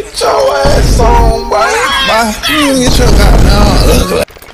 Get your ass on, boy. Bye. You get your goddamn ugly.